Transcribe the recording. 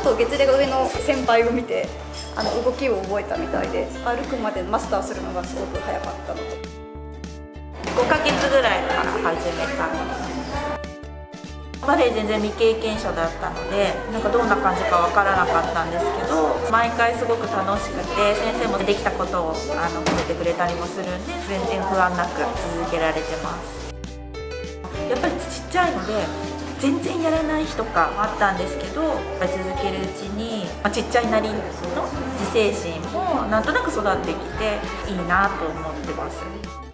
と月齢が上の先輩を見て動きを覚えたみたいで、歩くまでマスターするのがすごく早かったのと。 5ヶ月ぐらいから始めたバレエ全然未経験者だったので、なんかどんな感じかわからなかったんですけど、毎回すごく楽しくて、先生もできたことを褒めてくれたりもするんで、全然不安なく続けられてます。やっぱりちっちゃいので全然やれない日とかあったんですけど、やっぱり続けるうちに、ちっちゃいなりの自制心もなんとなく育ってきていいなと思ってます。